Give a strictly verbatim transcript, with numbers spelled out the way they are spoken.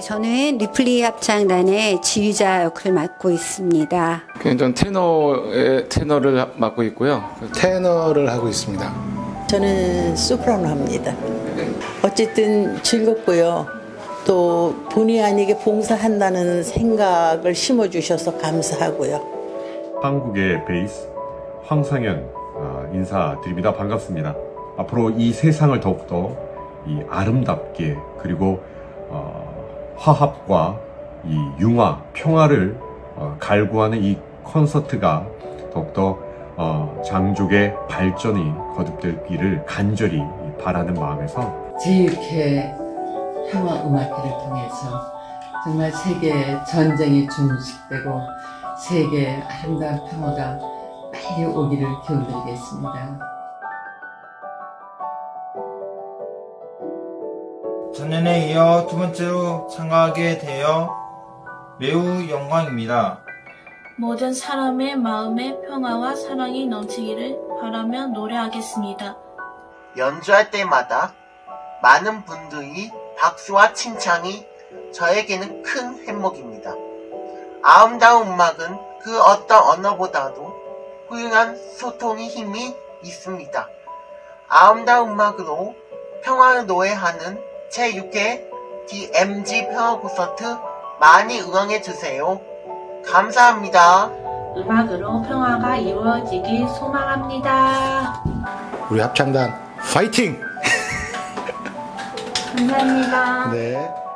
저는 리플리 합창단의 지휘자 역할을 맡고 있습니다. 전 테너의 테너를 맡고 있고요. 테너를 하고 있습니다. 저는 소프라노 합니다. 어쨌든 즐겁고요. 또 본의 아니게 봉사한다는 생각을 심어주셔서 감사하고요. 한국의 베이스 황상현 인사드립니다. 반갑습니다. 앞으로 이 세상을 더욱더 이 아름답게 그리고 어, 화합과 이 융화, 평화를 어, 갈구하는 이 콘서트가 더욱더 어, 장족의 발전이 거듭되기를 간절히 바라는 마음에서 제이유케이 평화음악회를 통해서 정말 세계 전쟁이 종식되고 세계의 아름다운 평화가 빨리 오기를 기원드리겠습니다. 작년에 이어 두 번째로 참가하게 되어 매우 영광입니다. 모든 사람의 마음에 평화와 사랑이 넘치기를 바라며 노래하겠습니다. 연주할 때마다 많은 분들이 박수와 칭찬이 저에게는 큰 행복입니다. 아름다운 음악은 그 어떤 언어보다도 훌륭한 소통의 힘이 있습니다. 아름다운 음악으로 평화를 노래하는 제육 회 디엠지 평화 콘서트 많이 응원해주세요. 감사합니다. 음악으로 평화가 이루어지길 소망합니다. 우리 합창단 파이팅! 감사합니다. 네.